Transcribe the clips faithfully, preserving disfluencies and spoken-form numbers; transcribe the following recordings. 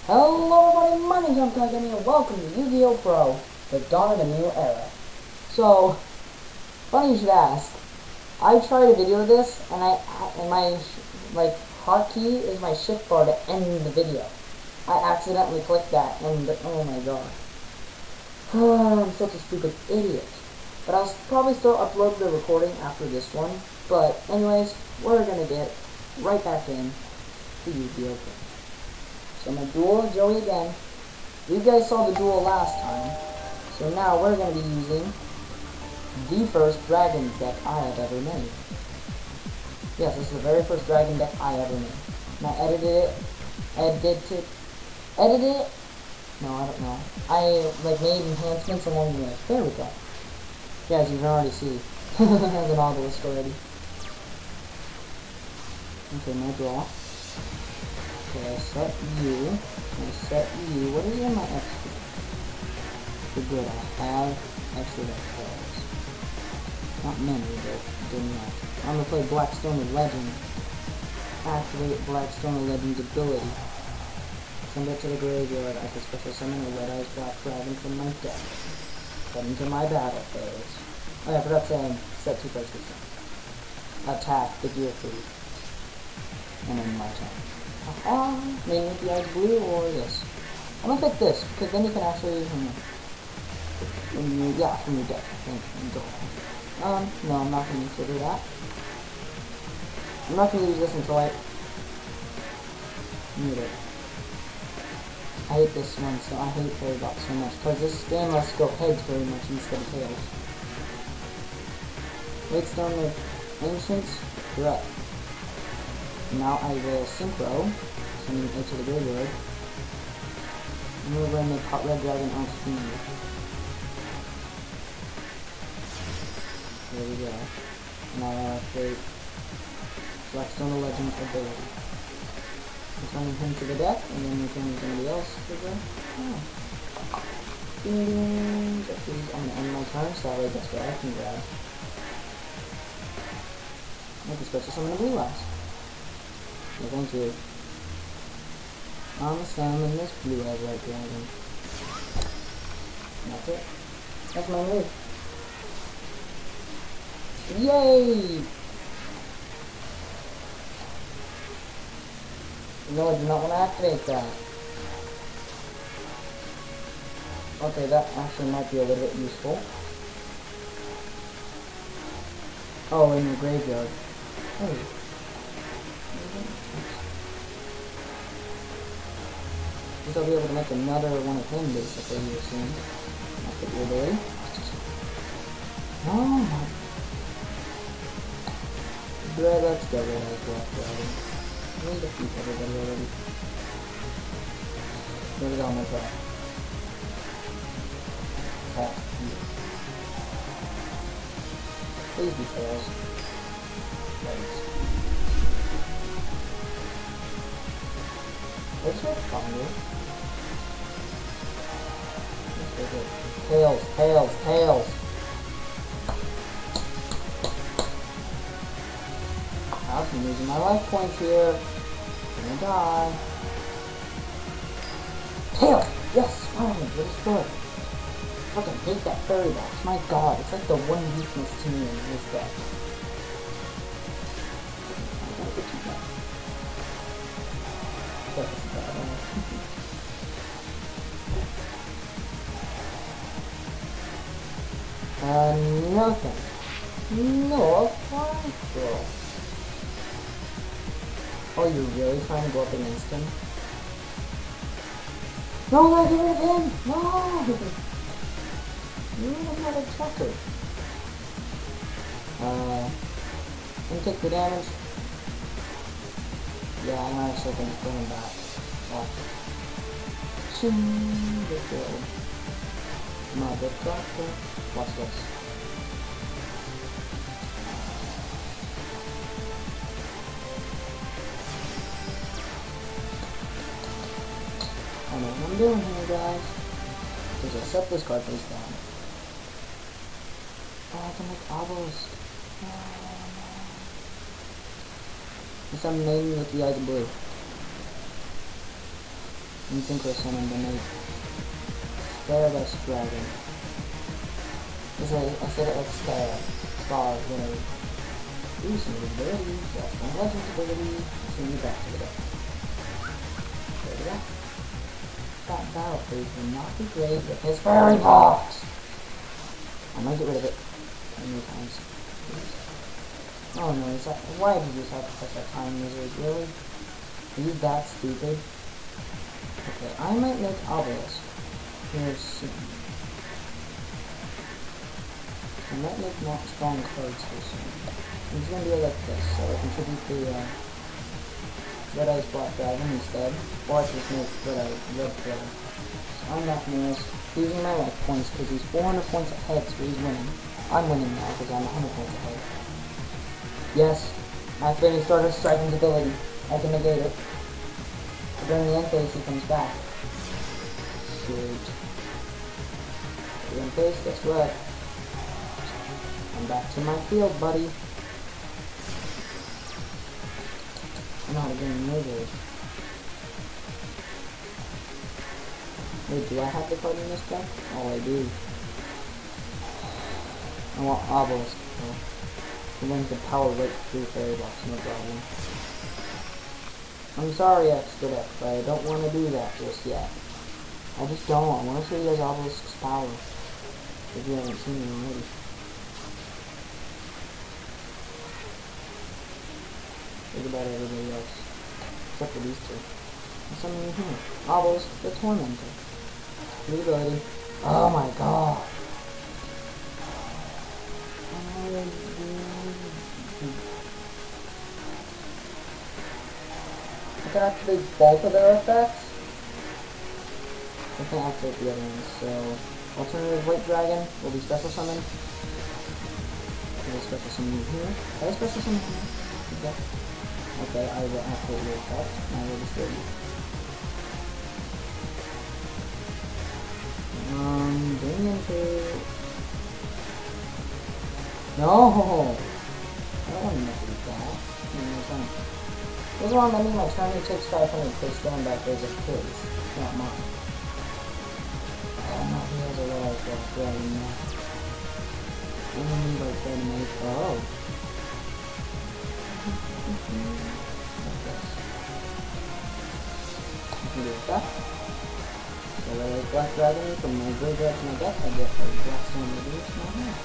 Hello everybody, my name is John Kagami and welcome to Yu-Gi-Oh! Pro, the dawn of a new era. So, funny you should ask, I tried a video of this and I and my like hotkey is my shift bar to end the video. I accidentally clicked that and oh my god. I'm such a stupid idiot. But I'll probably still upload the recording after this one. But anyways, we're gonna get right back in to Yu-Gi-Oh! Pro. So my duel, Joey again. You guys saw the duel last time. So now we're going to be using the first dragon deck I have ever made. Yes, this is the very first dragon deck I ever made. And I edited it, edited, edited it? No, I don't know. I like made enhancements along the way. There we go. Yeah, as you can already see. There's an obelisk already. Okay, my draw. Okay, I set you, I set you, what is in my extra? So good, I have extra deck cards. Not many, but good enough. I'm gonna play Blackstone Legend. Activate Blackstone Legend's ability. Send it to the graveyard. I can special summon a Red Eyes Black Dragon from my deck. Head into my battle phase. Oh yeah, I forgot to say, set two cards this time. Attack the gear three. And then my turn. Um, maybe with the eyes blue or this. I'm gonna pick this because then you can actually, you know, when you, yeah, from your deck. And, and go. Um, no, I'm not gonna consider that. I'm not gonna use this until I need it. I hate this one, so I hate Fairy Box so much because this game must go heads very much instead of tails. Wakestone with Ancients, correct. Now I will synchro, sending it to the graveyard. And we're going to make Hot Red Dragon on screen. There we go. Now I activate Blackstone Legend's ability. Returning him to the deck, and then returning somebody else to the oh. Ding ding. I'm gonna end my turn, so that way that's what I can grab. I can special summon a blue eyes. Yeah, thank you. I'm summon this blue eyes red dragon. That's it. That's my move. Yay! No, I do not want to activate that. Okay, that actually might be a little bit useful. Oh, in the graveyard. Oh. I'll be able to make another one of him basically here soon. That's what we're doing. Oh my. Good, let's go with that Black Dragon. I need to defeat everybody already. There we go, my draw. Attack you. Please be tails. Thanks. What's your combo? Tails, tails, tails. I'm losing my life points here. I'm gonna die. Tails! Yes! Finally, we're destroyed. I fucking hate that fairy box. My god, it's like the one weakness to me in this deck. I gotta get you back. Uh, nothing. No, fine, girl. Oh, you're really trying to go up against him? No, let get rid of him! No! You're not a checker. Uh, can you take the damage? Yeah, I'm actually going to bring him back. Watch it. Ching, good go. Mother doctor. Watch this. I know what I'm doing here, guys. Because I set this card face down. Oh, I can make obelisk. Oh, no. Guess I'm naming with the eyes blue. and synchro summon to make Stardust Dragon. I said, I said it like Star, Star, whatever. Ooh, some new abilities, that's my Legends ability, some new back to the deck. There we go. That battle phase will not be great with his Fairy Box! I might get rid of it a few times. Please. Oh no, is that, why did you sacrifice that time wizard? Really? Are you that stupid? Okay, I might make Obelisk here soon. I might make more strong cards here soon. It's gonna be like this, so I can tribute the uh, Red Eyes Black Dragon instead. Or I can just make Red Eyes Red Dragon. So I'm not gonna use using my life points because he's four hundred points ahead, so he's winning. I'm winning now because I'm one hundred points ahead. Yes, activating Stardust Dragon's ability. I can negate it. But during the end phase, he comes back. Shoot. The end phase, guess what? I'm back to my field, buddy. I'm not getting murdered. Wait, do I have the card in this deck? Oh, I do. I want Obelisk. Oh. I'm going to power right through Fairy Box, no problem. I'm sorry, Extra Deck, but I don't want to do that just yet. I just don't. I want to show you guys Obelisk's power. If you haven't seen it already. Think about everybody else. Except for these two. And something in here. Obelisk the Tormentor. New ability. Oh my god. I can activate both of their effects. I can't activate the other ones, so alternative White Dragon will be special summoned. I'll special summon you here. Can I special summon here? Okay. Okay, I will activate your effect, and I will destroy you. Um, bring into... No! I don't want to mess with that. This one, I mean, my turn he takes five hundred per standby phase of his, not mine. Oh no, he has a Red Eyes Black Dragon now. What do you mean by trying to make... Oh. I can do that. So Red Eyes Black Dragon from my graveyard to my deck, I get a Blackstone Reduce to my hand.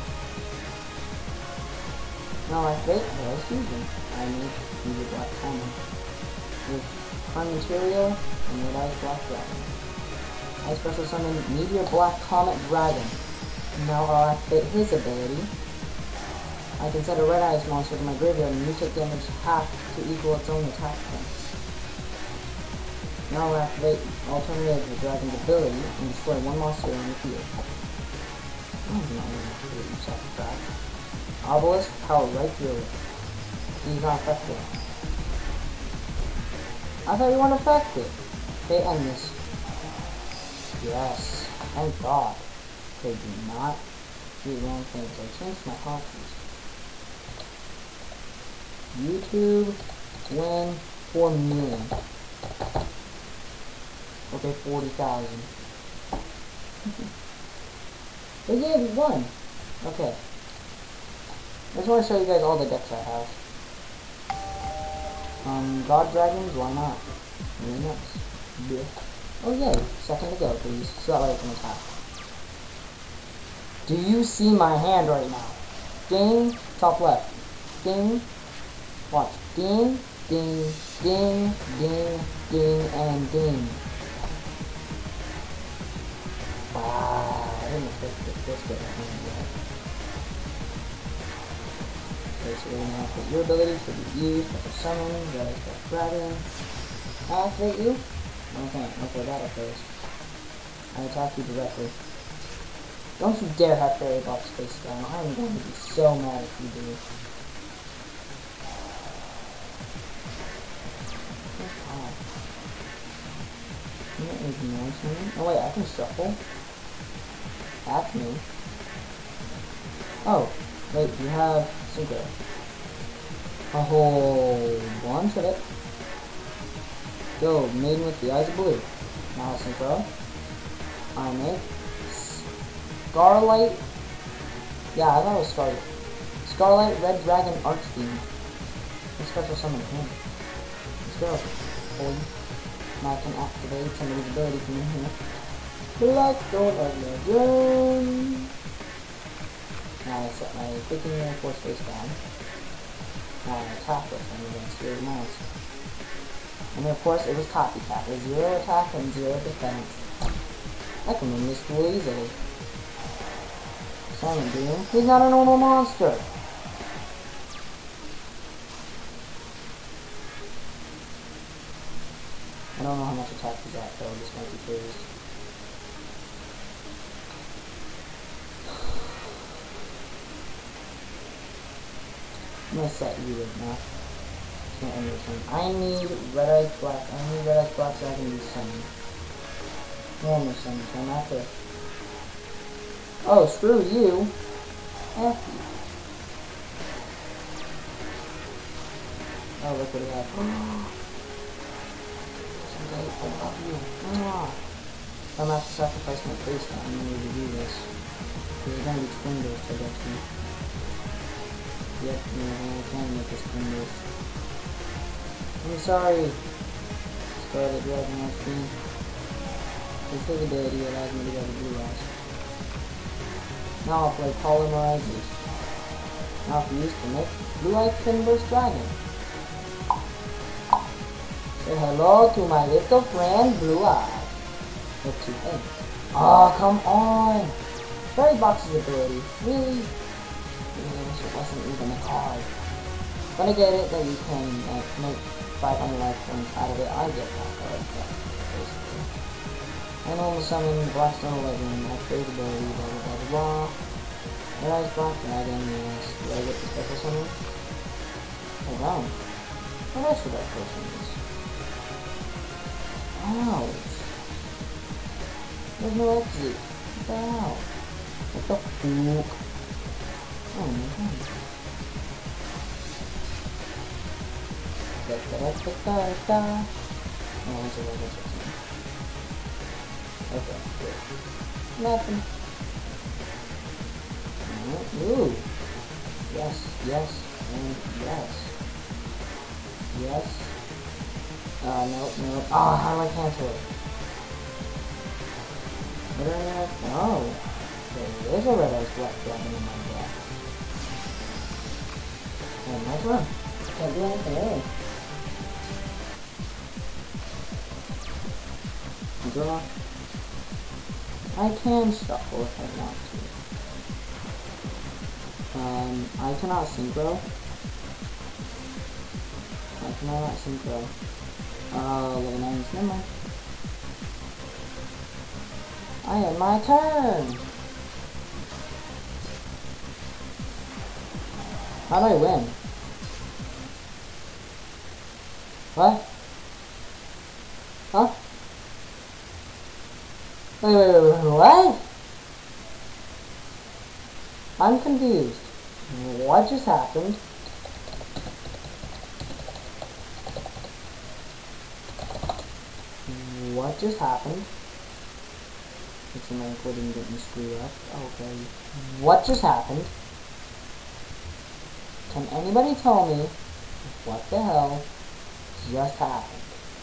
Now I activate Red Eyes Fusion. I make use a Black Common. With Prime Material and Red Eyes Black Dragon. I special summon Meteor Black Comet Dragon. Now I'll activate his ability. I can set a Red Eyes monster to my graveyard and you take damage half to equal its own attack points. Now I'll activate alternative the dragon's ability and destroy one monster on the field. I'm not going to activate you self-attack. Obelisk, power right through it. He's not effective. I thought you weren't effective. Okay, end this. Yes. Thank God. Okay, do not do wrong things. I changed my hotkeys. YouTube win four million. Okay, forty thousand. But yeah, we won. Okay. I just want to show you guys all the decks I have. Um, God Dragons, why not? Really nice. Yeah. Oh yay, second to go, please. So that way I can attack. Do you see my hand right now? Ding, top left. Ding, watch. Ding, ding, ding, ding, ding, and ding. Wow, I didn't expect this, this good hand yet. Okay, so we're gonna activate your ability to be used, special summon, Red Eyes Black Dragon. I activate you? Okay, okay, that occurs. I attack you directly. Don't you dare have Fairy Box face down. I'm going to be so mad if you do. Can you ignore something? Oh wait, I can shuffle. That's me. Oh, wait, you have Synchro. A whole bunch of it. Go, Maiden with the Eyes of Blue. Now Synchro. I make Scarlight. Yeah, I thought it was Scarlet. Scarlight Red Dragon Archfiend. Let's special summon him. Let's go. Boy. Now I can activate somebody's ability from in here. Black Stone of Legend. Now I set my Quicken Air Force face down. Now I attack with him against Spirit Monster. And of course it was Copycat with zero attack and zero defense. I can win this duel easily. Silent Doom. He's not a normal monster. I don't know how much attack he's at though, this might be curious. I'm gonna set you right now. Can't end your turn. I need red eyes black. I need red eyes black so I can do summon. One more summon, so I'm not to. Oh, screw you. F you. Oh, look what he has. I love you. I'm gonna have to sacrifice my face now in order to do this. There's gonna be twin bursts, I guess. Yep, no, I can't make this twin burst. I'm sorry. Scarlet Dragon Archfiend. This is ability allows me to go to blue eyes. Now I'll play Polymerizes. Now if used to make Blue Eyes Twin Burst Dragon. Say hello to my little friend Blue Eye. With two things. Oh, come on! Fairy Box's ability. Really? This wasn't even a card. When I get it that you can like, make five hundred life points out of it, I get that card. Basically. I normally summon Blackstone Legend, activate ability, blah blah blah blah. Red Eyes Black Dragon, yes. Do I get the special summon? I don't. What else should I person this? Ouch. There's no exit. What the hell? What the fuck? Oh my god. Da da da da da da. Oh, that's a regular system. Okay, good. Nothing. Ooh. Yes, yes, and yes. Yes. Uh, no, no. Ah, oh, how do I cancel it? What do I have? Oh. There is a red eyes black dragon in my deck. Oh, nice one. Can't do anything else. Draw. I can shuffle if I want to. Um, I cannot synchro. I cannot synchro. Oh, level nine, never mind. I had my turn! How do I win? What? Huh? Wait, wait, wait, wait, what? I'm confused. What just happened? What just happened? It's my recording getting screwed up. Okay. What just happened? Can anybody tell me what the hell just happened?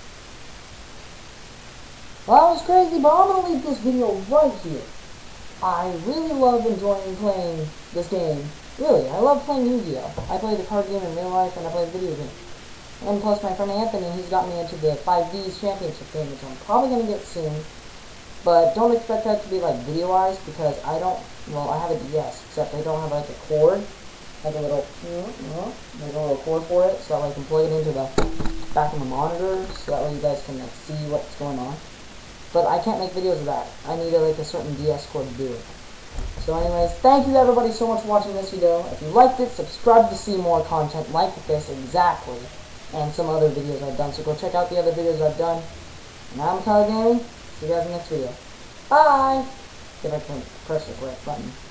Well, that was crazy, but I'm gonna leave this video right here. I really love enjoying playing this game. Really, I love playing Yu-Gi-Oh! I play the card game in real life, and I play the video game. And plus my friend Anthony, he's got me into the five Ds championship game, which I'm probably going to get soon. But don't expect that to be like video-wise, because I don't, well, I have a D S, except I don't have like a cord, like a little, like a little cord for it, so that way I can plug it into the back of the monitor, so that way you guys can like see what's going on. But I can't make videos of that. I need a, like a certain D S cord to do it. So anyways, thank you everybody so much for watching this video. If you liked it, subscribe to see more content like this exactly. And some other videos I've done, so go check out the other videos I've done. And I'm Tyler Gaming. See you guys in the next video. Bye! If I can press the correct button.